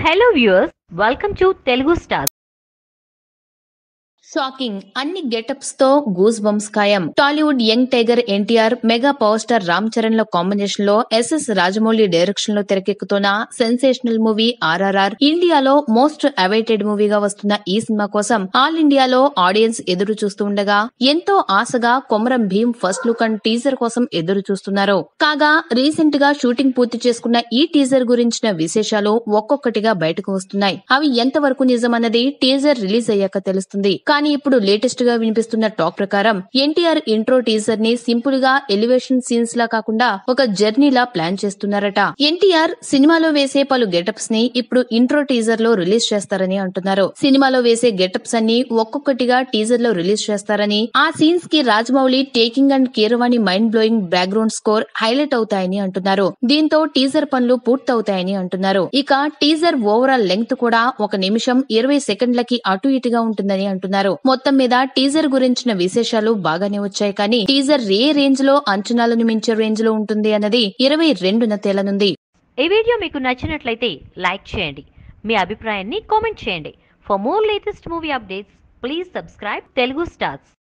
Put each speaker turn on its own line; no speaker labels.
Hello viewers, welcome to Telugu Stars.
Shocking అన్ని getups తో goose bumps ఖాయం. Tollywood young tiger NTR mega power star Ram Charan ల combination లో SS Rajamouli direction లో తెరకెక్కుతున్న సెన్సేషనల్ మూవీ ఆర్ఆర్ఆర్ ఇండియాలో మోస్ట్ అవైటెడ్ మూవీగా వస్తున్న ఈ సినిమా కోసం ఆల్ ఇండియాలో ఆడియన్స్ ఎదురు చూస్తూ ఉండగా ఎంతో ఆశగా Komaram Bheem first look and teaser కోసం ఎదురు చూస్తున్నారు. కాగా రీసెంట్ గా షూటింగ్ పూర్తి చేసుకున్న ఈ టీజర్ గురించిన విశేషాలు ఒక్కొక్కటిగా బయటకు వస్తున్నాయి. అవి ఎంతవరకు నిజమన్నది టీజర్ రిలీజ్ అయ్యాక తెలుస్తుంది. కానీ ఇప్పుడు లేటెస్ట్ గా వినిపిస్తున్న టాక్ ప్రకారం ఎన్టీఆర్ ఇంట్రో టీజర్ ని సింపుల్ గా ఎలివేషన్ సీన్స్ లా కాకుండా ఒక జర్నీలా ప్లాన్ చేస్తున్నారట. ఎన్టీఆర్ సినిమాలో వేసే పలు గెటప్స్ ని ఇప్పుడు ఇంట్రో టీజర్ లో రిలీజ్ చేస్తారని అంటున్నారు. సినిమాలో వేసే గెటప్స్ అన్ని ఒక్కొక్కటిగా టీజర్ లో రిలీజ్ చేస్తారని, ఆ సీన్స్ కి Rajamouli taking and Keeravani mind blowing background score highlight అవుతాయని అంటున్నారు. దీంతో టీజర్ పనులు పూర్తవుతాయని అంటున్నారు. ఇక టీజర్ ఓవరాల్ లెంగ్త్ కూడా 1 నిమిషం 20 సెకండ్లకి అటు ఇటుగా ఉంటుందని అంటున్నారు. మొత్తం మీద టీజర్ గురించిన విశేషాలు బాగానే వచ్చాయి. కానీ టీజర్ ఏ రేంజ్ లో అంచనాలను మించే రేంజ్ లో ఉంటుంది అన్నది 22న తేలనుంది.
ఈ వీడియో మీకు నచ్చినట్లయితే లైక్ చేయండి. మీ అభిప్రాయాన్ని కామెంట్ చేయండి. For more latest movie updates please subscribe Telugu stars.